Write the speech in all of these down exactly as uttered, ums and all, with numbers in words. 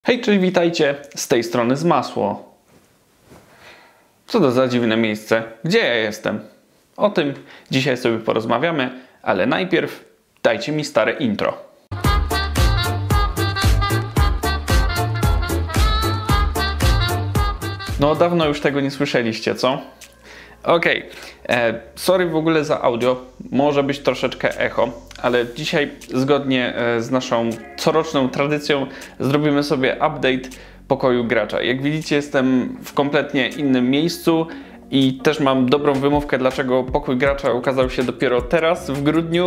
Hej, cześć, witajcie, z tej strony Zmasło. Co to za dziwne miejsce? Gdzie ja jestem? O tym dzisiaj sobie porozmawiamy, ale najpierw dajcie mi stare intro. No dawno już tego nie słyszeliście, co? Okej, okay. Sorry w ogóle za audio, może być troszeczkę echo, ale dzisiaj zgodnie z naszą coroczną tradycją zrobimy sobie update pokoju gracza. Jak widzicie, jestem w kompletnie innym miejscu i też mam dobrą wymówkę, dlaczego pokój gracza ukazał się dopiero teraz w grudniu,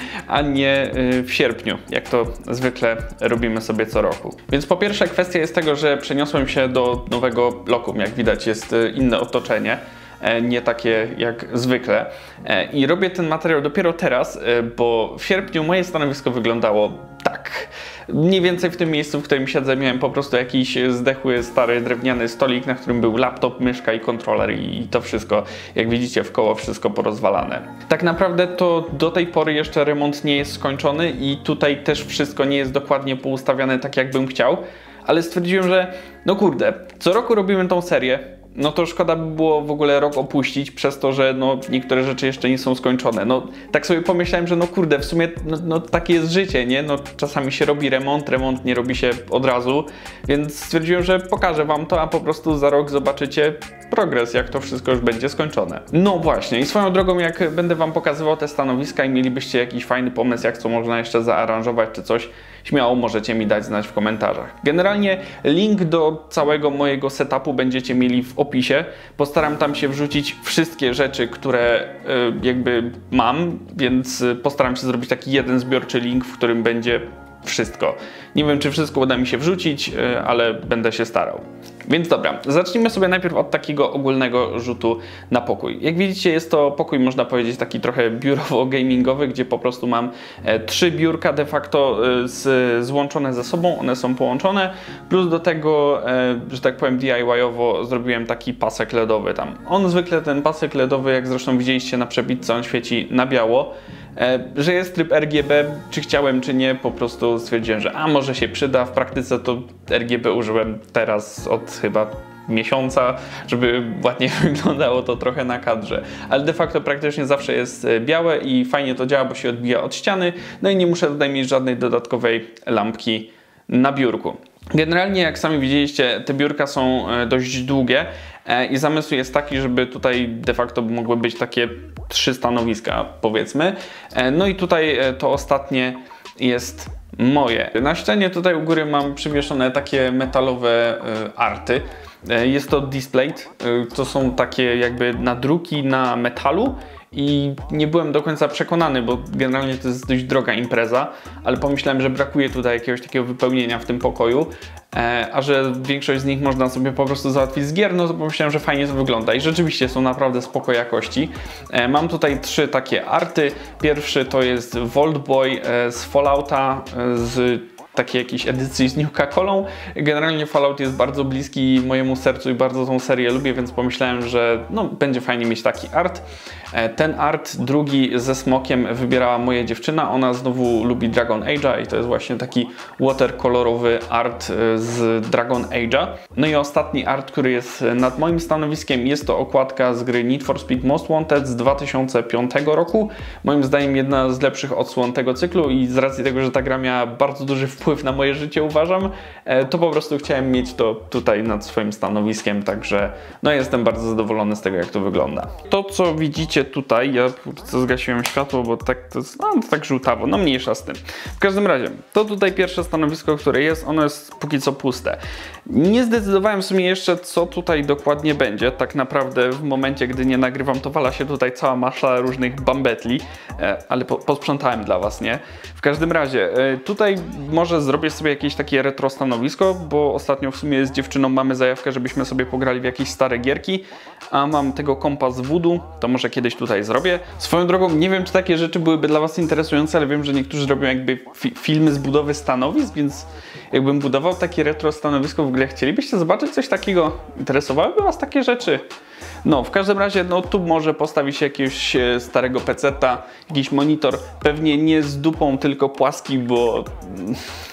a nie w sierpniu, jak to zwykle robimy sobie co roku. Więc po pierwsze kwestia jest tego, że przeniosłem się do nowego lokum, jak widać jest inne otoczenie. Nie takie jak zwykle. I robię ten materiał dopiero teraz, bo w sierpniu moje stanowisko wyglądało tak. Mniej więcej w tym miejscu, w którym siedzę, miałem po prostu jakiś zdechły, stary, drewniany stolik, na którym był laptop, myszka i kontroler i to wszystko, jak widzicie, w koło wszystko porozwalane. Tak naprawdę to do tej pory jeszcze remont nie jest skończony i tutaj też wszystko nie jest dokładnie poustawiane tak, jak bym chciał, ale stwierdziłem, że no kurde, co roku robimy tą serię, no to szkoda by było w ogóle rok opuścić przez to, że no niektóre rzeczy jeszcze nie są skończone. No tak sobie pomyślałem, że no kurde, w sumie no, no takie jest życie, nie? No czasami się robi remont, remont nie robi się od razu, więc stwierdziłem, że pokażę wam to, a po prostu za rok zobaczycie progres, jak to wszystko już będzie skończone. No właśnie, i swoją drogą, jak będę wam pokazywał te stanowiska i mielibyście jakiś fajny pomysł, jak co można jeszcze zaaranżować czy coś, śmiało możecie mi dać znać w komentarzach. Generalnie link do całego mojego setupu będziecie mieli w opisie. Postaram tam się wrzucić wszystkie rzeczy, które y, jakby mam, więc postaram się zrobić taki jeden zbiorczy link, w którym będzie wszystko. Nie wiem, czy wszystko uda mi się wrzucić, y, ale będę się starał. Więc dobra, zacznijmy sobie najpierw od takiego ogólnego rzutu na pokój. Jak widzicie, jest to pokój, można powiedzieć, taki trochę biurowo-gamingowy, gdzie po prostu mam e, trzy biurka de facto e, z, złączone ze sobą, one są połączone, plus do tego, e, że tak powiem, D I Y-owo zrobiłem taki pasek ledowy tam. On zwykle, ten pasek ledowy, jak zresztą widzieliście na przebitce, on świeci na biało. E, że jest tryb R G B, czy chciałem, czy nie, po prostu stwierdziłem, że a może się przyda. W praktyce to R G B użyłem teraz od chyba miesiąca, żeby ładnie wyglądało to trochę na kadrze. Ale de facto praktycznie zawsze jest białe i fajnie to działa, bo się odbija od ściany. No i nie muszę tutaj mieć żadnej dodatkowej lampki na biurku. Generalnie, jak sami widzieliście, te biurka są dość długie i zamysł jest taki, żeby tutaj de facto mogły być takie trzy stanowiska, powiedzmy. No i tutaj to ostatnie jest moje. Na ścianie tutaj u góry mam przywieszone takie metalowe arty. Jest to Displate, to są takie jakby nadruki na metalu. I nie byłem do końca przekonany, bo generalnie to jest dość droga impreza, ale pomyślałem, że brakuje tutaj jakiegoś takiego wypełnienia w tym pokoju, e, a że większość z nich można sobie po prostu załatwić z gier, no to pomyślałem, że fajnie to wygląda i rzeczywiście są naprawdę spoko jakości. E, mam tutaj trzy takie arty. Pierwszy to jest Vault Boy e, z Fallouta, e, z takiej jakiejś edycji z Nuka-Colą. Generalnie Fallout jest bardzo bliski mojemu sercu i bardzo tą serię lubię, więc pomyślałem, że no, będzie fajnie mieć taki art. Ten art drugi ze smokiem wybierała moja dziewczyna. Ona znowu lubi Dragon Age'a i to jest właśnie taki watercolorowy art z Dragon Age'a. No i ostatni art, który jest nad moim stanowiskiem, jest to okładka z gry Need for Speed Most Wanted z dwa tysiące piątego roku. Moim zdaniem jedna z lepszych odsłon tego cyklu i z racji tego, że ta gra miała bardzo duży wpływ na moje życie, uważam, to po prostu chciałem mieć to tutaj nad swoim stanowiskiem, także no jestem bardzo zadowolony z tego, jak to wygląda. To, co widzicie tutaj, ja zgasiłem światło, bo tak to jest, no, to tak żółtawo, no mniejsza z tym. W każdym razie, to tutaj pierwsze stanowisko, które jest, ono jest póki co puste. Nie zdecydowałem w sumie jeszcze, co tutaj dokładnie będzie. Tak naprawdę w momencie, gdy nie nagrywam, to wala się tutaj cała masza różnych bambetli, ale po, posprzątałem dla was, nie? W każdym razie, tutaj może zrobię sobie jakieś takie retro stanowisko, bo ostatnio w sumie z dziewczyną mamy zajawkę, żebyśmy sobie pograli w jakieś stare gierki, a mam tego kompa z Voodoo, to może kiedyś tutaj zrobię. Swoją drogą, nie wiem, czy takie rzeczy byłyby dla was interesujące, ale wiem, że niektórzy robią jakby fi filmy z budowy stanowisk, więc jakbym budował takie retro stanowisko, w ogóle chcielibyście zobaczyć coś takiego? Interesowałyby was takie rzeczy? No, w każdym razie, no tu może postawić jakiegoś starego peceta, jakiś monitor, pewnie nie z dupą, tylko płaski, bo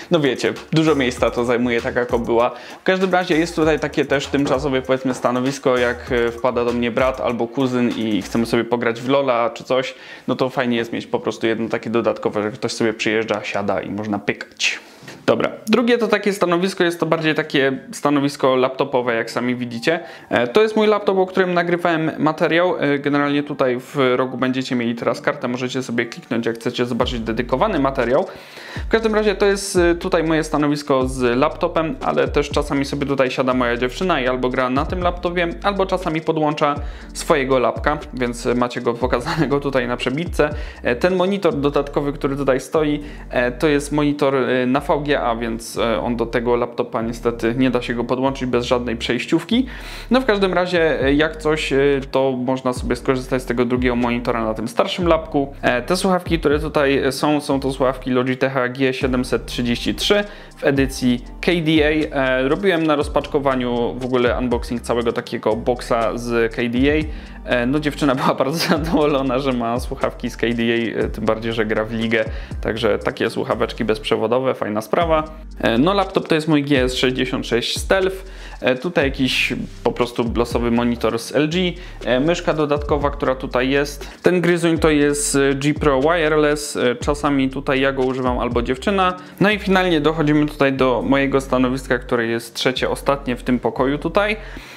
no wiecie, dużo miejsca to zajmuje taka kobyła. W każdym razie jest tutaj takie też tymczasowe, powiedzmy, stanowisko, jak wpada do mnie brat albo kuzyn i chcemy sobie pograć w Lola czy coś, no to fajnie jest mieć po prostu jedno takie dodatkowe, że ktoś sobie przyjeżdża, siada i można pykać. Dobra, drugie to takie stanowisko, jest to bardziej takie stanowisko laptopowe, jak sami widzicie. To jest mój laptop, o którym nagrywałem materiał. Generalnie tutaj w rogu będziecie mieli teraz kartę, możecie sobie kliknąć, jak chcecie zobaczyć dedykowany materiał. W każdym razie to jest tutaj moje stanowisko z laptopem, ale też czasami sobie tutaj siada moja dziewczyna i albo gra na tym laptopie, albo czasami podłącza swojego lapka, więc macie go pokazanego tutaj na przebitce. Ten monitor dodatkowy, który tutaj stoi, to jest monitor na V G A, więc on do tego laptopa niestety nie da się go podłączyć bez żadnej przejściówki. No w każdym razie jak coś, to można sobie skorzystać z tego drugiego monitora na tym starszym lapku. Te słuchawki, które tutaj są, są to słuchawki Logitecha G siedemset trzydzieści trzy w edycji K D A. Robiłem na rozpaczkowaniu w ogóle unboxing całego takiego boxa z K D A. No dziewczyna była bardzo zadowolona, że ma słuchawki z K D A, tym bardziej, że gra w ligę. Także takie słuchaweczki bezprzewodowe, fajna sprawa. No laptop to jest mój G S sześćdziesiąt sześć Stealth. Tutaj jakiś po prostu losowy monitor z L G. Myszka dodatkowa, która tutaj jest. Ten gryzoń to jest G Pro Wireless. Czasami tutaj ja go używam albo dziewczyna. No i finalnie dochodzimy tutaj do mojego stanowiska, które jest trzecie, ostatnie w tym pokoju tutaj.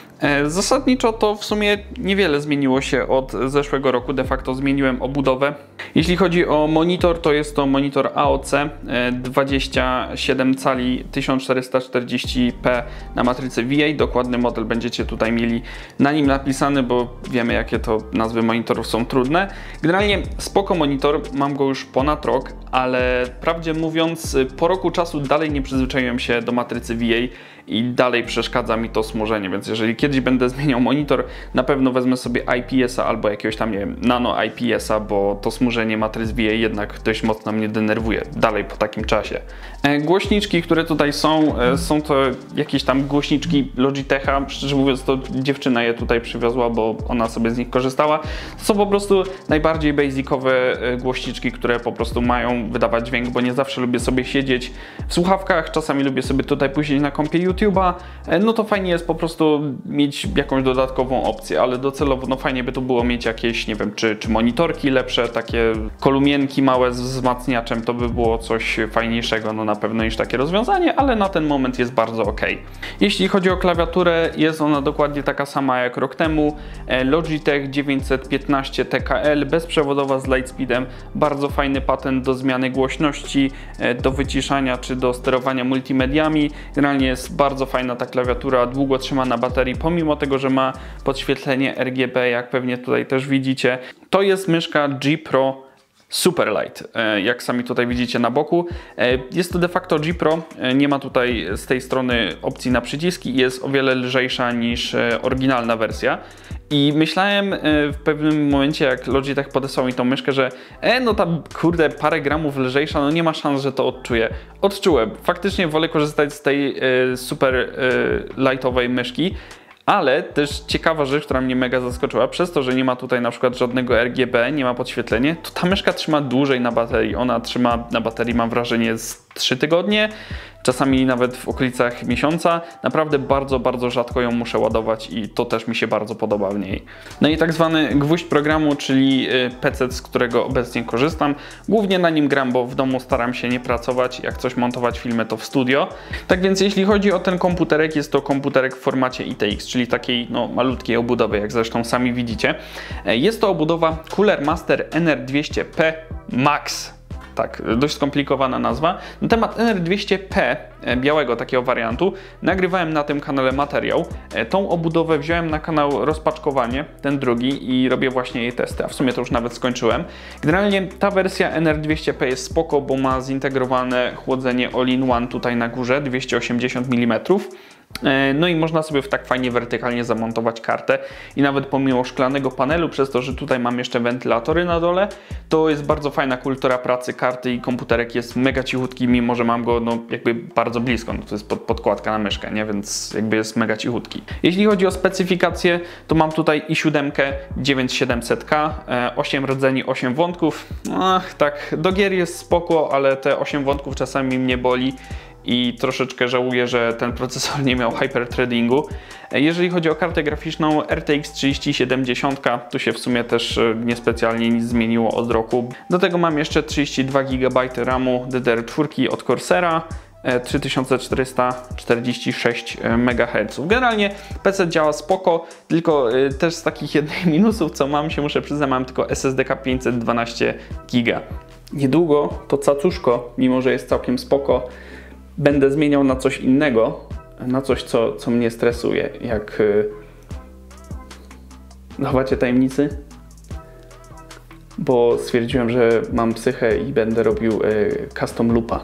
Zasadniczo to w sumie niewiele zmieniło się od zeszłego roku, de facto zmieniłem obudowę. Jeśli chodzi o monitor, to jest to monitor A O C dwadzieścia siedem cali tysiąc czterysta czterdzieści p na matrycy V A. Dokładny model będziecie tutaj mieli na nim napisany, bo wiemy, jakie to nazwy monitorów są trudne. Generalnie spoko monitor, mam go już ponad rok, ale prawdzie mówiąc po roku czasu dalej nie przyzwyczaiłem się do matrycy V A i dalej przeszkadza mi to smużenie, więc jeżeli kiedyś będę zmieniał monitor, na pewno wezmę sobie I P S a albo jakiegoś tam, nie wiem, nano I P S a, bo to smużenie matryc V A jednak dość mocno mnie denerwuje dalej po takim czasie. E, głośniczki, które tutaj są, e, są to jakieś tam głośniczki Logitecha, szczerze mówiąc to dziewczyna je tutaj przywiozła, bo ona sobie z nich korzystała. To są po prostu najbardziej basicowe e, głośniczki, które po prostu mają wydawać dźwięk, bo nie zawsze lubię sobie siedzieć w słuchawkach, czasami lubię sobie tutaj posiedzieć na kompie YouTube'a, no to fajnie jest po prostu mieć jakąś dodatkową opcję, ale docelowo no fajnie by tu było mieć jakieś, nie wiem, czy, czy monitorki lepsze, takie kolumienki małe z wzmacniaczem, to by było coś fajniejszego, no na pewno niż takie rozwiązanie, ale na ten moment jest bardzo ok. Jeśli chodzi o klawiaturę, jest ona dokładnie taka sama jak rok temu, Logitech dziewięćset piętnaście T K L, bezprzewodowa z Lightspeedem, bardzo fajny patent do zmiany głośności, do wyciszania czy do sterowania multimediami. Generalnie jest bardzo fajna ta klawiatura, długo trzyma na baterii, pomimo tego, że ma podświetlenie R G B, jak pewnie tutaj też widzicie. To jest myszka G Pro Superlight, jak sami tutaj widzicie na boku. Jest to de facto G Pro, nie ma tutaj z tej strony opcji na przyciski i jest o wiele lżejsza niż oryginalna wersja. I myślałem w pewnym momencie, jak Logitech podesłał mi tą myszkę, że e, no tam kurde parę gramów lżejsza, no nie ma szans, że to odczuję. Odczułem. Faktycznie wolę korzystać z tej e, super e, lightowej myszki. Ale też ciekawa rzecz, która mnie mega zaskoczyła, przez to, że nie ma tutaj na przykład żadnego R G B, nie ma podświetlenia, to ta myszka trzyma dłużej na baterii. Ona trzyma na baterii, mam wrażenie, z trzy tygodnie, czasami nawet w okolicach miesiąca. Naprawdę bardzo, bardzo rzadko ją muszę ładować i to też mi się bardzo podoba w niej. No i tak zwany gwóźdź programu, czyli P C, z którego obecnie korzystam. Głównie na nim gram, bo w domu staram się nie pracować, jak coś montować filmy, to w studio. Tak więc jeśli chodzi o ten komputerek, jest to komputerek w formacie I T X, czyli takiej no, malutkiej obudowy, jak zresztą sami widzicie. Jest to obudowa Cooler Master N R dwieście P Max. Tak, dość skomplikowana nazwa. Na temat N R dwieście P, białego takiego wariantu, nagrywałem na tym kanale materiał. Tą obudowę wziąłem na kanał Rozpaczkowanie, ten drugi, i robię właśnie jej testy, a w sumie to już nawet skończyłem. Generalnie ta wersja N R dwieście P jest spoko, bo ma zintegrowane chłodzenie all in one tutaj na górze, dwieście osiemdziesiąt milimetrów. No i można sobie tak fajnie wertykalnie zamontować kartę i nawet pomimo szklanego panelu, przez to, że tutaj mam jeszcze wentylatory na dole, to jest bardzo fajna kultura pracy karty i komputerek jest mega cichutki, mimo że mam go no, jakby bardzo blisko, no to jest pod, podkładka na myszkę, nie? Więc jakby jest mega cichutki. Jeśli chodzi o specyfikację, to mam tutaj i siedem dziewięć tysięcy siedemset K, osiem rdzeni, osiem wątków. Ach, tak, do gier jest spoko, ale te osiem wątków czasami mnie boli. I troszeczkę żałuję, że ten procesor nie miał hyperthreadingu. Jeżeli chodzi o kartę graficzną R T X trzydzieści siedemdziesiąt, tu się w sumie też niespecjalnie nic zmieniło od roku. Do tego mam jeszcze trzydzieści dwa gigabajty ramu D D R cztery od Corsera, trzy tysiące czterysta czterdzieści sześć megaherców. Generalnie P C działa spoko, tylko też z takich jednych minusów, co mam, się muszę przyznać, mam tylko S S D K pięćset dwanaście giga. Niedługo to cacuszko, mimo że jest całkiem spoko, będę zmieniał na coś innego, na coś, co, co mnie stresuje, jak... Yy... Chowacie tajemnicy? Bo stwierdziłem, że mam psychę i będę robił yy, custom loopa.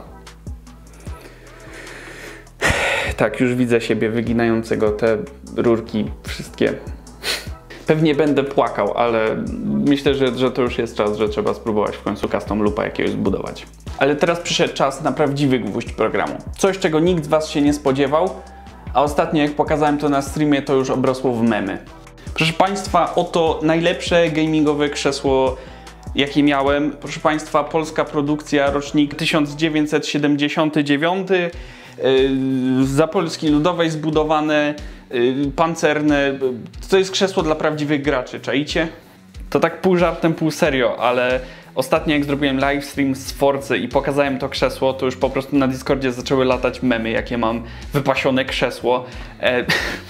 Tak, już widzę siebie wyginającego te rurki wszystkie. Pewnie będę płakał, ale myślę, że, że to już jest czas, że trzeba spróbować w końcu custom loopa jakiegoś zbudować. Ale teraz przyszedł czas na prawdziwy gwóźdź programu. Coś, czego nikt z Was się nie spodziewał, a ostatnio jak pokazałem to na streamie, to już obrosło w memy. Proszę Państwa, oto najlepsze gamingowe krzesło, jakie miałem. Proszę Państwa, polska produkcja, rocznik tysiąc dziewięćset siedemdziesiąty dziewiąty, yy, za Polski Ludowej zbudowane, yy, pancerne. To jest krzesło dla prawdziwych graczy, czaicie? To tak pół żartem, pół serio, ale ostatnio jak zrobiłem livestream z Forcy i pokazałem to krzesło, to już po prostu na Discordzie zaczęły latać memy, jakie mam wypasione krzesło. E,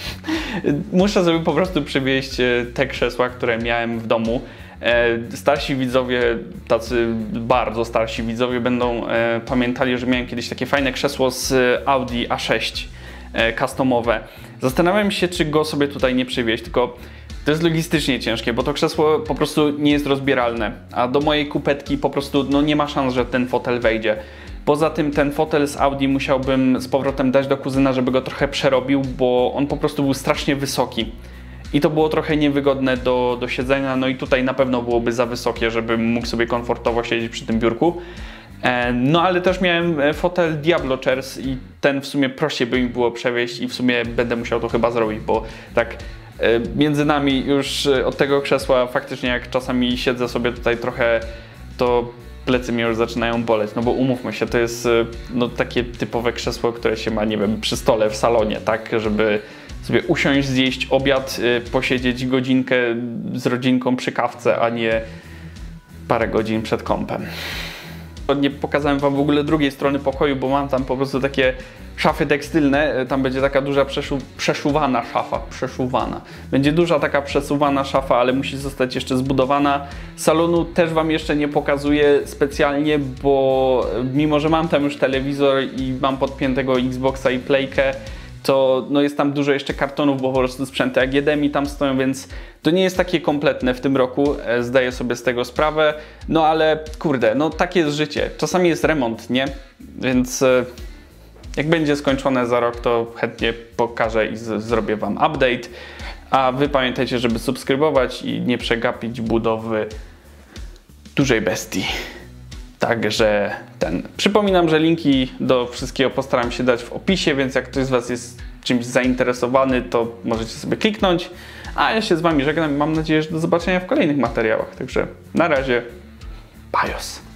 muszę sobie po prostu przywieźć te krzesła, które miałem w domu. E, starsi widzowie, tacy bardzo starsi widzowie będą e, pamiętali, że miałem kiedyś takie fajne krzesło z Audi A sześć e, customowe. Zastanawiam się, czy go sobie tutaj nie przywieźć, tylko to jest logistycznie ciężkie, bo to krzesło po prostu nie jest rozbieralne, a do mojej kupetki po prostu no, nie ma szans, że ten fotel wejdzie. Poza tym ten fotel z Audi musiałbym z powrotem dać do kuzyna, żeby go trochę przerobił, bo on po prostu był strasznie wysoki. I to było trochę niewygodne do, do siedzenia, no i tutaj na pewno byłoby za wysokie, żebym mógł sobie komfortowo siedzieć przy tym biurku. No ale też miałem fotel Diablo Chairs i ten w sumie prościej by mi było przewieźć i w sumie będę musiał to chyba zrobić, bo tak między nami już od tego krzesła faktycznie jak czasami siedzę sobie tutaj trochę, to plecy mnie już zaczynają boleć, no bo umówmy się, to jest no, takie typowe krzesło, które się ma, nie wiem, przy stole w salonie, tak, żeby sobie usiąść, zjeść obiad, posiedzieć godzinkę z rodzinką przy kawce, a nie parę godzin przed kąpem. Nie pokazałem Wam w ogóle drugiej strony pokoju, bo mam tam po prostu takie szafy tekstylne, tam będzie taka duża przeszu przeszuwana szafa, przeszuwana. Będzie duża taka przesuwana szafa, ale musi zostać jeszcze zbudowana. Salonu też Wam jeszcze nie pokazuję specjalnie, bo mimo, że mam tam już telewizor i mam podpiętego Xboxa i Playkę, to no jest tam dużo jeszcze kartonów, bo po prostu sprzęty A G D mi tam stoją, więc to nie jest takie kompletne w tym roku, zdaję sobie z tego sprawę, no ale kurde, no takie jest życie. Czasami jest remont, nie? Więc jak będzie skończone za rok, to chętnie pokażę i zrobię Wam update, a Wy pamiętajcie, żeby subskrybować i nie przegapić budowy dużej bestii. Także ten. Przypominam, że linki do wszystkiego postaram się dać w opisie, więc jak ktoś z Was jest czymś zainteresowany, to możecie sobie kliknąć. A ja się z Wami żegnam i mam nadzieję, że do zobaczenia w kolejnych materiałach. Także na razie, bajos.